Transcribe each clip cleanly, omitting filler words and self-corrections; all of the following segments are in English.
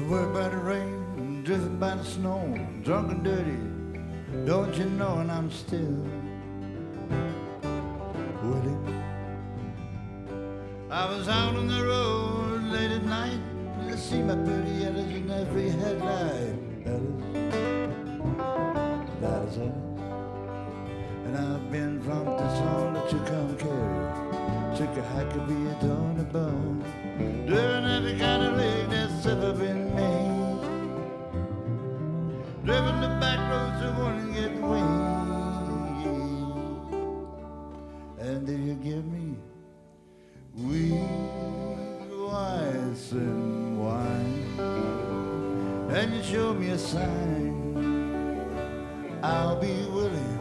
worried by the rain, driven by the snow, drunk and dirty. Don't you know, and I'm still willing. I was out on the road late at night to see my pretty Alice in every headlight. Alice, and I've been from Tucson to Tucumcari, took a hike to be a Donabun, doing every kind of rig that's ever been made, driven the back roads that wouldn't get away. And if you give me weed, rice, and wine, and you show me a sign, I'll be willing.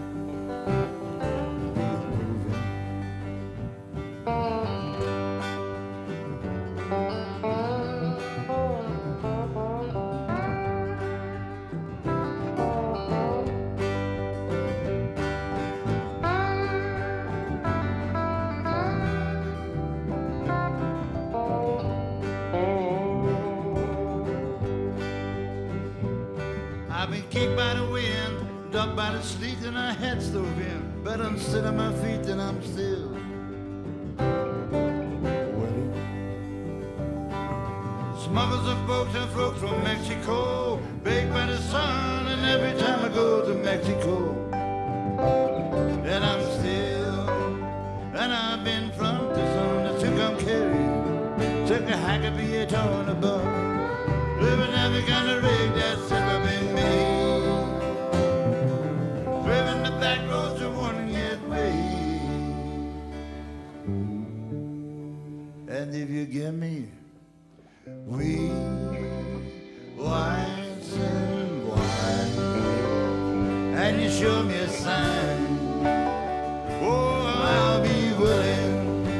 I've been kicked by the wind, ducked by the sleet, and I had stove in. But instead of my feet, then I'm still waiting. Smuggles of folks and folks from Mexico, baked by the sun, and every time I go to Mexico, then I'm still. And I've been from Tucson to Tucumcari, took a hike to be a ton above, living every kind of rig that's ever been made, driven the back roads that wouldn't get paid. And if you give me weed, whites, and wine, and you show me a sign, oh, I'll be willing.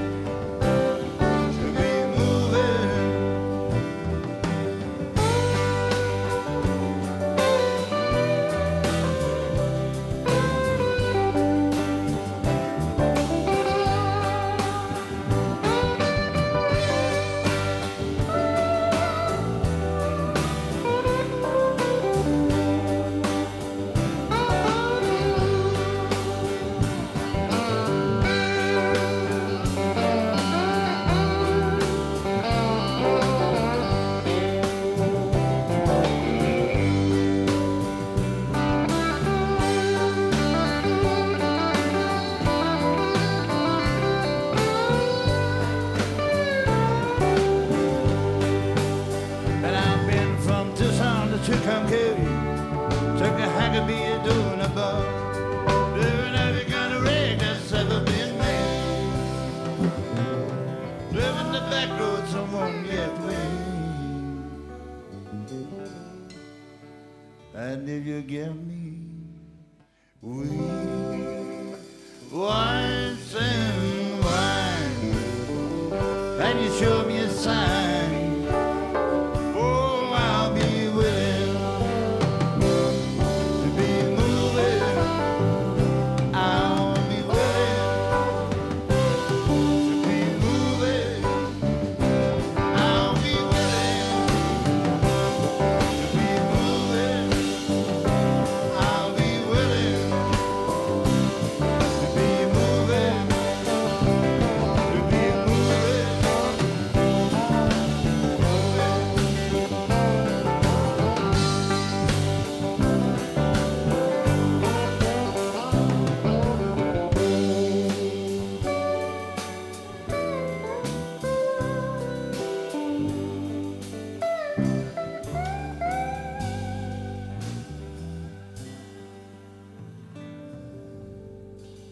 Tucumcari, took a hike to be a doing above, doing every kind of rig that's ever been made, driven the back roads so won't get away. And if you give me weed, whites, and wine, and you show me a sign,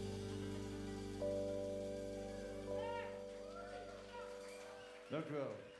Dank u wel.